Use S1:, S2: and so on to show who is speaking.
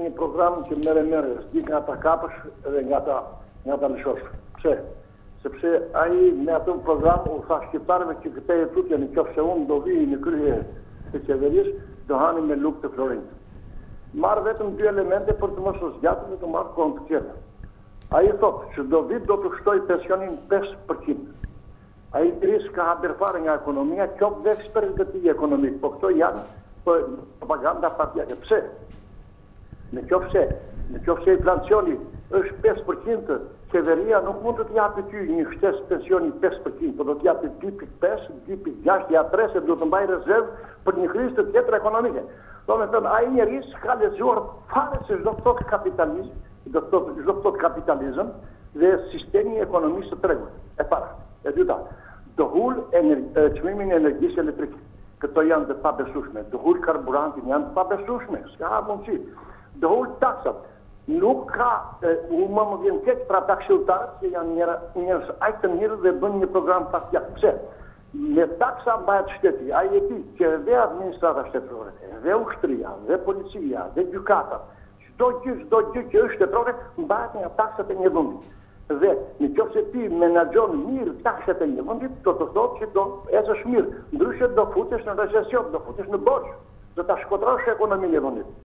S1: një program që merë, s'di nga ta kapësh edhe nga ta lëshosh. Pse? Sepse ai me atë program u tha shqiptarëve që këte e tutje në qofë se unë do vi në krye të qeverisë, do hani me lukë të Florinit. Marë vetëm 2 elemente për të mos zgjatur dhe të marrë kohën të tjera. Ai thotë që do vit do të shtoj pensionin 5%. Ai risë ka haber fare nga ekonomia, qofë dhe ekspertë të tij ekonomik, po këto janë për propaganda partijake. Pse? Në qofë se inflacioni është 5%, qeveria nuk mund të t'japi ty një shtes pensioni 5%, po do t'japi 2.5, 2.6, ja 3, se do të mbaj rezervë për një krizë të tjetër ekonomike. Do me thënë, ai njerëz ka lexuar fare se çdo thotë kapitalizëm, dhe sistemi i ekonomisë së tregut. E para, e dyta, do hul çmimin e energjisë elektrike. Këto janë të pabesueshme. Do hul karburantin, janë të pabesueshme. S'ka mundësi. Do hul taksat. Nuk ka, më vjen keq për ata këshilltarët që janë njerëz aq të mirë dhe bën një program partijak. Pse? Me taksa mbahet shteti, ai e di që dhe administrata shtetërore, dhe ushtria, dhe policia, dhe gjykata, çdo gjë që është shtetërore mbahet nga taksat e një vendi. Dhe në qoftë se ti menaxhon mirë taksat e një vendi, do të thotë që do ecësh mirë, ndryshe do futesh në recesion, do futesh në borxh, do ta shkotrosh ekonominë e vendit.